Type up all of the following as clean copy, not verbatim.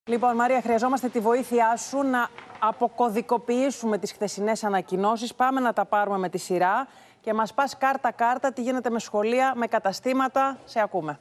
Λοιπόν, Μαρία, χρειαζόμαστε τη βοήθειά σου να αποκωδικοποιήσουμε τις χθεσινές ανακοινώσεις. Πάμε να τα πάρουμε με τη σειρά και μας πας κάρτα-κάρτα τι γίνεται με σχολεία, με καταστήματα. Σε ακούμε.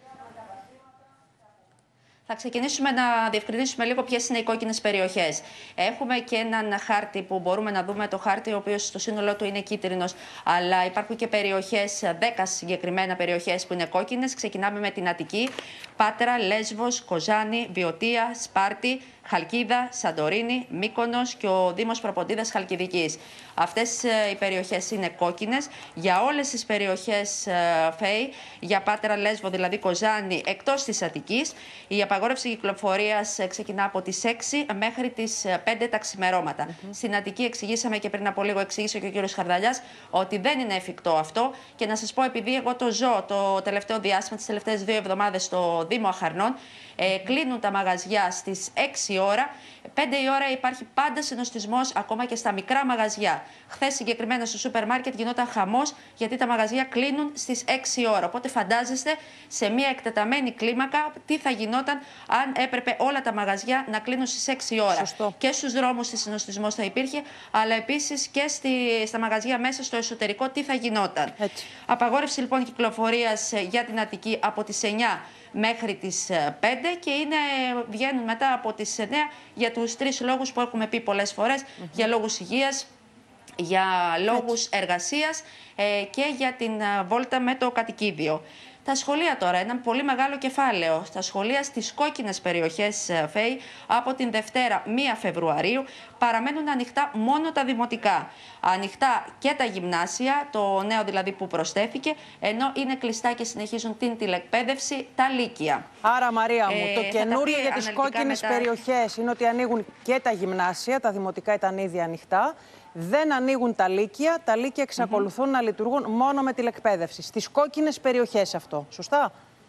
Θα ξεκινήσουμε να διευκρινίσουμε λίγο ποιες είναι οι κόκκινες περιοχές. Έχουμε και έναν χάρτη που μπορούμε να δούμε, το χάρτη ο οποίος στο σύνολό του είναι κίτρινος, αλλά υπάρχουν και περιοχές, 10 συγκεκριμένα περιοχές που είναι κόκκινες. Ξεκινάμε με την Αττική, Πάτρα, Λέσβος, Κοζάνη, Βιωτία, Σπάρτη, Χαλκίδα, Σαντορίνη, Μύκονος και ο Δήμος Προποντίδας Χαλκιδικής. Αυτές οι περιοχές είναι κόκκινες. Για όλες τις περιοχές ΦΕΗ, για Πάτρα, Λέσβο, δηλαδή Κοζάνη, εκτός της Αττικής, η απαγόρευση κυκλοφορίας ξεκινά από τις 6 μέχρι τις 5 τα ξημερώματα. Στην Αττική εξηγήσαμε και πριν από λίγο, εξήγησε και ο κύριος Χαρδαλιάς, ότι δεν είναι εφικτό αυτό. Και να σας πω, επειδή εγώ το ζω το τελευταίο διάστημα, τις τελευταίες 2 εβδομάδες στο Δήμο Αχαρνών, κλείνουν τα μαγαζιά στις 6 ώρα. 5 η ώρα υπάρχει πάντα συνοστισμός, ακόμα και στα μικρά μαγαζιά. Χθες συγκεκριμένα στο σούπερ μάρκετ γινόταν χαμός, γιατί τα μαγαζιά κλείνουν στις 6 ώρα. Οπότε φαντάζεστε σε μια εκτεταμένη κλίμακα τι θα γινόταν αν έπρεπε όλα τα μαγαζιά να κλείνουν στις 6 ώρα. Σωστό. Και στους δρόμους της συνοστισμός θα υπήρχε, αλλά επίσης και στα μαγαζιά μέσα στο εσωτερικό τι θα γινόταν. Έτσι. Απαγόρευση λοιπόν κυκλοφορίας για την Αττική από τις 9 μέχρι τις 5 και βγαίνουν μετά από τις 9 για τους 3 λόγους που έχουμε πει πολλές φορές, για λόγους υγείας, για λόγους εργασίας και για την βόλτα με το κατοικίδιο. Τα σχολεία τώρα, ένα πολύ μεγάλο κεφάλαιο. Στα σχολεία στις κόκκινες περιοχές ΦΕΗ από την Δευτέρα 1 Φεβρουαρίου παραμένουν ανοιχτά μόνο τα δημοτικά. Ανοιχτά και τα γυμνάσια, το νέο δηλαδή που προσθέθηκε, ενώ είναι κλειστά και συνεχίζουν την τηλεκπαίδευση τα λύκεια. Άρα, Μαρία μου, το καινούριο για τις κόκκινες περιοχές είναι ότι ανοίγουν και τα γυμνάσια, τα δημοτικά ήταν ήδη ανοιχτά. Δεν ανοίγουν τα λύκεια. Τα λύκεια εξακολουθούν να λειτουργούν μόνο με τηλεκπαίδευση. Στις κόκκινες περιοχές αυτό. Σωστά?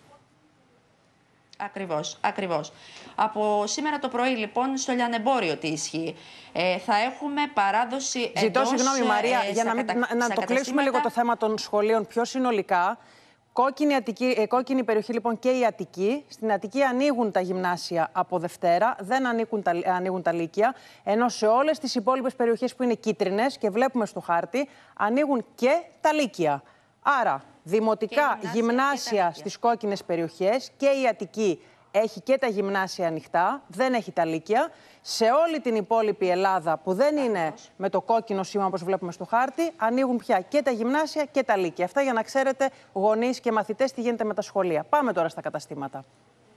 Ακριβώς, ακριβώς. Από σήμερα το πρωί, λοιπόν, στο λιανεμπόριο τι ισχύει. Θα έχουμε παράδοση εντός... Ζητώ συγγνώμη, Μαρία, για να το κλείσουμε λίγο το θέμα των σχολείων πιο συνολικά. Κόκκινη περιοχή λοιπόν και η Αττική. Στην Αττική ανοίγουν τα γυμνάσια από Δευτέρα, δεν ανοίγουν τα λύκεια, ενώ σε όλες τις υπόλοιπες περιοχές που είναι κίτρινες και βλέπουμε στο χάρτη, ανοίγουν και τα λύκεια. Άρα, δημοτικά γυμνάσια στις κόκκινες περιοχές και η Αττική έχει και τα γυμνάσια ανοιχτά, δεν έχει τα λύκεια. Σε όλη την υπόλοιπη Ελλάδα που δεν είναι με το κόκκινο σήμα όπως βλέπουμε στο χάρτη, ανοίγουν πια και τα γυμνάσια και τα λύκεια. Αυτά για να ξέρετε γονείς και μαθητές τι γίνεται με τα σχολεία. Πάμε τώρα στα καταστήματα.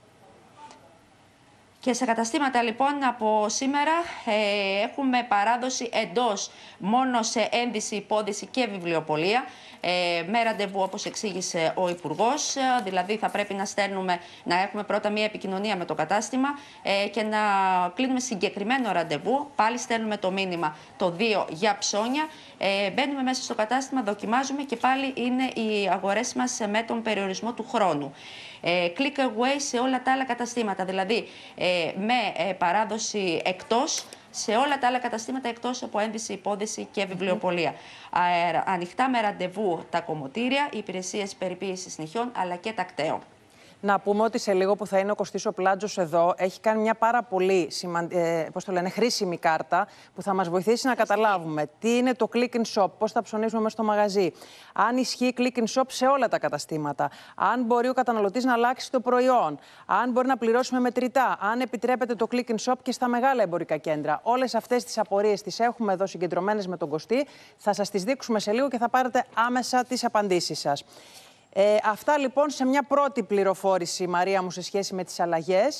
Και στα καταστήματα λοιπόν από σήμερα έχουμε παράδοση εντός μόνο σε ένδυση, υπόδυση και βιβλιοπωλεία. Με ραντεβού όπως εξήγησε ο Υπουργός, δηλαδή θα πρέπει να έχουμε πρώτα μία επικοινωνία με το κατάστημα και να κλείνουμε συγκεκριμένο ραντεβού. Πάλι στέλνουμε το μήνυμα το 2 για ψώνια, μπαίνουμε μέσα στο κατάστημα, δοκιμάζουμε και πάλι είναι οι αγορές μας με τον περιορισμό του χρόνου. Click away σε όλα τα άλλα καταστήματα, δηλαδή με παράδοση εκτός σε όλα τα άλλα καταστήματα εκτός από ένδυση, υπόδυση και βιβλιοπωλεία. Ανοιχτά με ραντεβού τα κομμωτήρια, οι υπηρεσίες περιποίησης νυχιών αλλά και τα κταίο. Να πούμε ότι σε λίγο που θα είναι ο Κωστής ο Πλάτζος εδώ, έχει κάνει μια πάρα πολύ χρήσιμη κάρτα που θα μας βοηθήσει να καταλάβουμε τι είναι το click and shop, πώς θα ψωνίσουμε μέσα στο μαγαζί, αν ισχύει click and shop σε όλα τα καταστήματα, αν μπορεί ο καταναλωτής να αλλάξει το προϊόν, αν μπορεί να πληρώσουμε μετρητά, αν επιτρέπεται το click and shop και στα μεγάλα εμπορικά κέντρα. Όλες αυτές τις απορίες τις έχουμε εδώ συγκεντρωμένες με τον Κωστή. Θα σας τις δείξουμε σε λίγο και θα πάρετε άμεσα τις απαντήσεις σας. Αυτά λοιπόν σε μια πρώτη πληροφόρηση, Μαρία μου, σε σχέση με τις αλλαγές.